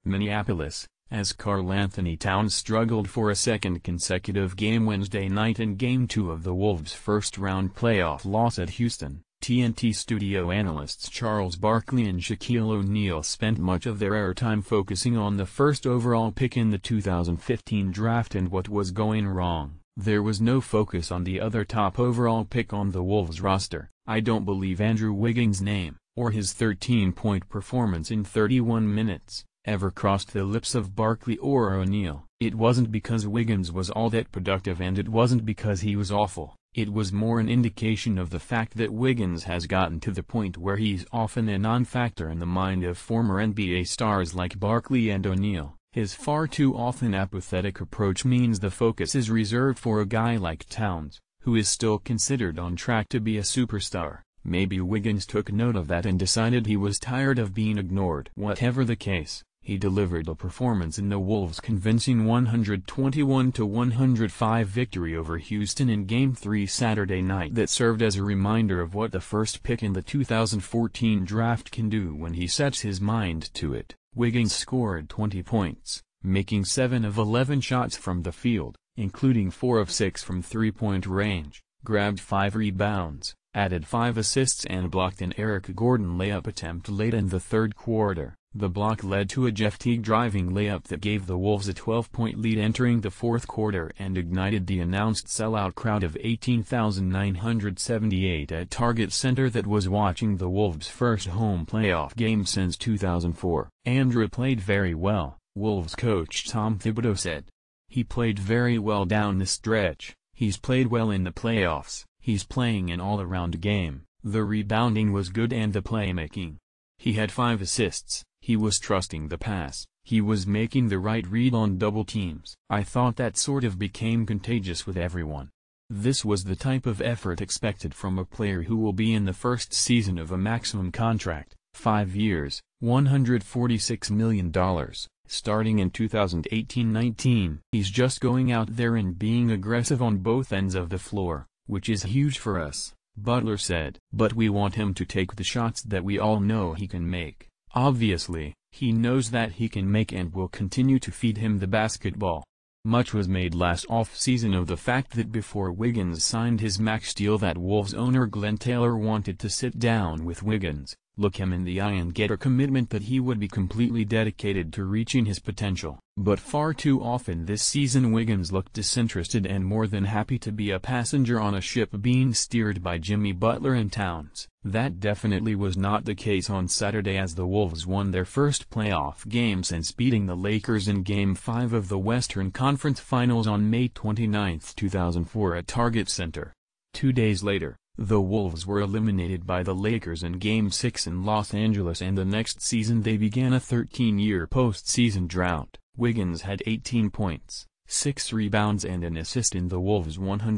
Minneapolis, as Karl-Anthony Towns struggled for a second consecutive game Wednesday night in Game 2 of the Wolves' first-round playoff loss at Houston. TNT studio analysts Charles Barkley and Shaquille O'Neal spent much of their airtime focusing on the first overall pick in the 2015 draft and what was going wrong. There was no focus on the other top overall pick on the Wolves roster. I don't believe Andrew Wiggins' name, or his 13-point performance in 31 minutes, ever crossed the lips of Barkley or O'Neal. It wasn't because Wiggins was all that productive, and it wasn't because he was awful. It was more an indication of the fact that Wiggins has gotten to the point where he's often a non-factor in the mind of former NBA stars like Barkley and O'Neal. His far too often apathetic approach means the focus is reserved for a guy like Towns, who is still considered on track to be a superstar. Maybe Wiggins took note of that and decided he was tired of being ignored. Whatever the case, he delivered a performance in the Wolves' convincing 121-105 victory over Houston in Game 3 Saturday night that served as a reminder of what the first pick in the 2014 draft can do when he sets his mind to it. Wiggins scored 20 points, making 7 of 11 shots from the field, including 4 of 6 from three-point range, grabbed 5 rebounds, added 5 assists and blocked an Eric Gordon layup attempt late in the third quarter. The block led to a Jeff Teague driving layup that gave the Wolves a 12-point lead entering the fourth quarter and ignited the announced sellout crowd of 18,978 at Target Center that was watching the Wolves' first home playoff game since 2004. Andrew played very well, Wolves coach Tom Thibodeau said. He played very well down the stretch. He's played well in the playoffs. He's playing an all-around game. The rebounding was good and the playmaking. He had 5 assists. He was trusting the pass. He was making the right read on double teams. I thought that sort of became contagious with everyone. This was the type of effort expected from a player who will be in the first season of a maximum contract, 5 years, $146 million, starting in 2018-19. He's just going out there and being aggressive on both ends of the floor, which is huge for us, Butler said. But we want him to take the shots that we all know he can make. Obviously, he knows that he can make and will continue to feed him the basketball. Much was made last off-season of the fact that before Wiggins signed his max deal that Wolves owner Glenn Taylor wanted to sit down with Wiggins, look him in the eye and get a commitment that he would be completely dedicated to reaching his potential. But far too often this season Wiggins looked disinterested and more than happy to be a passenger on a ship being steered by Jimmy Butler and Towns. That definitely was not the case on Saturday as the Wolves won their first playoff game since beating the Lakers in Game 5 of the Western Conference Finals on May 29, 2004 at Target Center. 2 days later, the Wolves were eliminated by the Lakers in Game 6 in Los Angeles, and the next season they began a 13-year postseason drought. Wiggins had 18 points, 6 rebounds and an assist in the Wolves'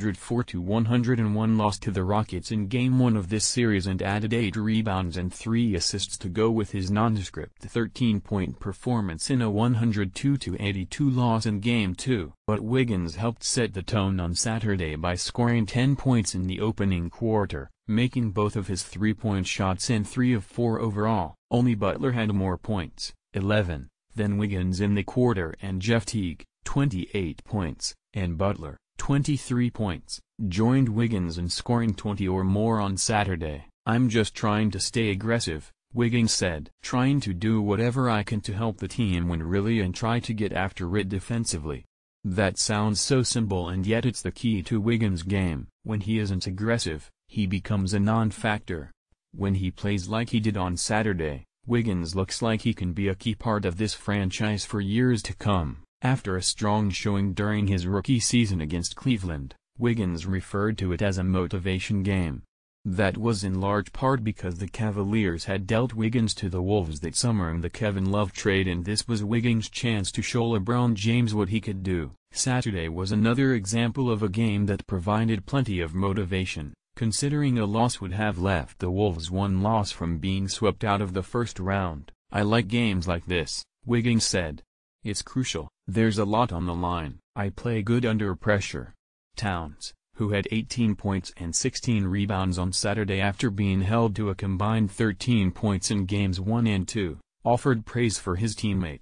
104-101 loss to the Rockets in Game 1 of this series and added 8 rebounds and 3 assists to go with his nondescript 13-point performance in a 102-82 loss in Game 2. But Wiggins helped set the tone on Saturday by scoring 10 points in the opening quarter, making both of his 3-point shots and 3 of 4 overall. Only Butler had more points, 11, than Wiggins in the quarter, and Jeff Teague, 28 points, and Butler, 23 points, joined Wiggins in scoring 20 or more on Saturday. "I'm just trying to stay aggressive," Wiggins said. "Trying to do whatever I can to help the team win really and try to get after it defensively." That sounds so simple, and yet it's the key to Wiggins' game. When he isn't aggressive, he becomes a non-factor. When he plays like he did on Saturday, Wiggins looks like he can be a key part of this franchise for years to come. After a strong showing during his rookie season against Cleveland, Wiggins referred to it as a motivation game. That was in large part because the Cavaliers had dealt Wiggins to the Wolves that summer in the Kevin Love trade, and this was Wiggins' chance to show LeBron James what he could do. Saturday was another example of a game that provided plenty of motivation, considering a loss would have left the Wolves one loss from being swept out of the first round. "I like games like this," Wiggins said. "It's crucial. There's a lot on the line. I play good under pressure." Towns, who had 18 points and 16 rebounds on Saturday after being held to a combined 13 points in Games 1 and 2, offered praise for his teammate.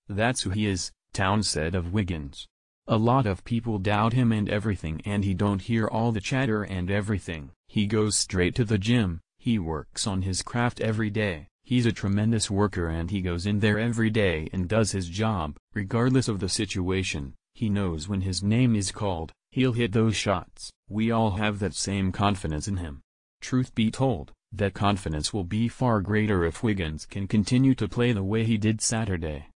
That's who he is, Towns said of Wiggins. A lot of people doubt him and everything, and he don't hear all the chatter and everything. He goes straight to the gym, he works on his craft every day. He's a tremendous worker and he goes in there every day and does his job, regardless of the situation. He knows when his name is called, he'll hit those shots. We all have that same confidence in him. Truth be told, that confidence will be far greater if Wiggins can continue to play the way he did Saturday.